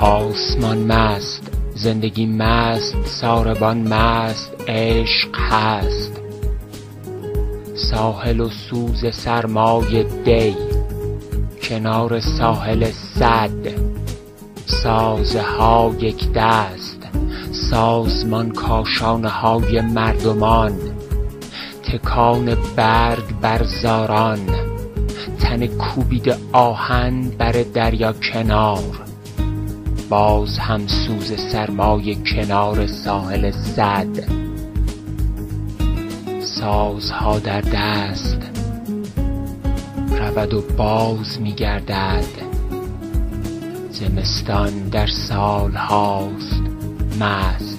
آسمان مست، زندگی مست، ساربان مست، عشق هست. ساحل و سوز سرمای دی، کنار ساحل صد. سازه ها یک دست، سازمان کاشانه های مردمان. تکان برگ بر زاران، تن کوبیده آهن بر دریا کنار. باز هم سوز سرمای کنار ساحل صد. سازها در دست، رود و باز می گردد. زمستان در سال هاست مست.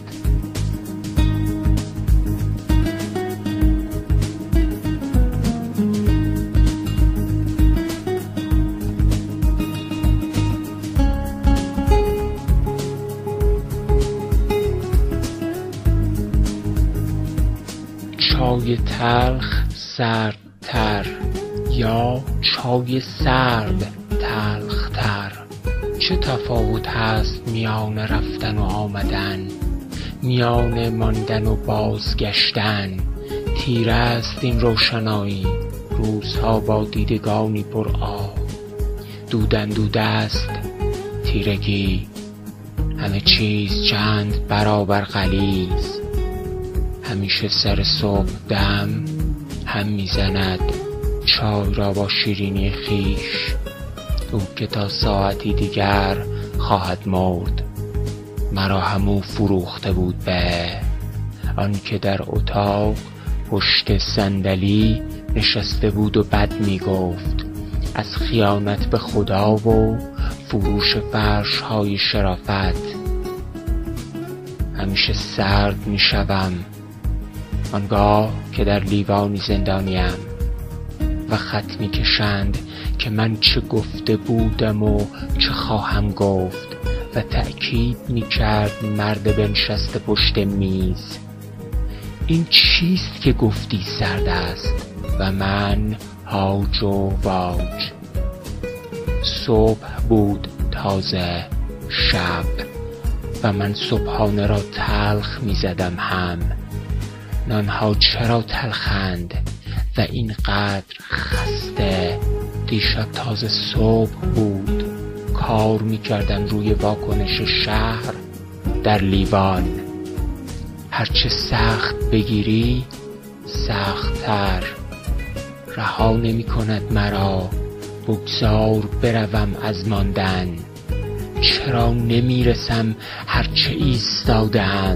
چای تلخ سردتر یا چای سرد تلختر؟ چه تفاوت هست میان رفتن و آمدن، میان ماندن و بازگشتن؟ تیره است این روشنایی، روزها با دیدگانی پر آب. دود است تیرگی، همه چیز چند برابر غلیظ. همیشه سر صبح دم هم میزند چای را با شیرینی خیش. او که تا ساعتی دیگر خواهد مرد، مرا همو فروخته بود به آن که در اتاق پشت صندلی نشسته بود و بد میگفت از خیانت به خدا و فروش فرش های شرافت. همیشه سرد میشوم آنگاه که در لیوانی زندانیم و خط میکشند که من چه گفته بودم و چه خواهم گفت و تأکید میکرد مرد بنشسته پشت میز: این چیست که گفتی سرد است؟ و من هاج و واج. صبح بود تازه شب و من صبحانه را تلخ میزدم هم. نانها چرا تلخند و اینقدر خسته؟ دیشب تازه صبح بود، کار میکردن روی واکنش شهر در لیوان. هرچه سخت بگیری سخت‌تر. رها نمی کند مرا، بگذار بروم از ماندن. چرا نمیرسم هرچه ایستادم؟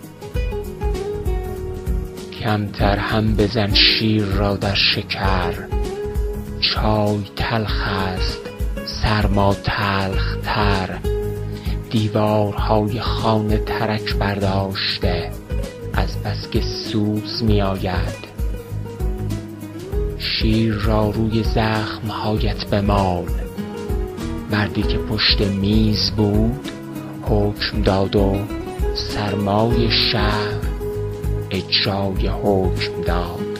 کمتر هم بزن شیر را در شکر. چای تلخ است، سرما تلخ تر. دیوارهای خانه ترک برداشته از بس که سوز می آید. شیر را روی زخمهایت بمال. مردی که پشت میز بود حکم داد و سرمای شهر اجرای حکم داد.